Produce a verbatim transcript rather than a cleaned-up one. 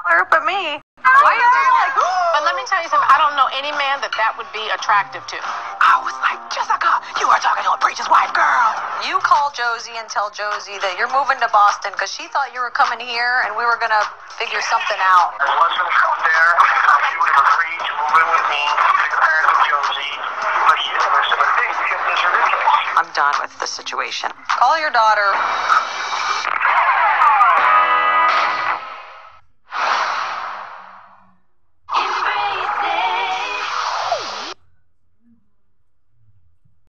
her but me. Why are you like, but let me tell you something. I don't know any man that that would be attractive to. I was like, Jessica, you are talking to a preacher's wife, girl. You call Josie and tell Josie that you're moving to Boston because she thought you were coming here and we were going to figure something out. I wasn't come there. You would have agreed to move in with me, take care of Josie, but you never said a thing because this is ridiculous. I'm done with the situation. Call your daughter.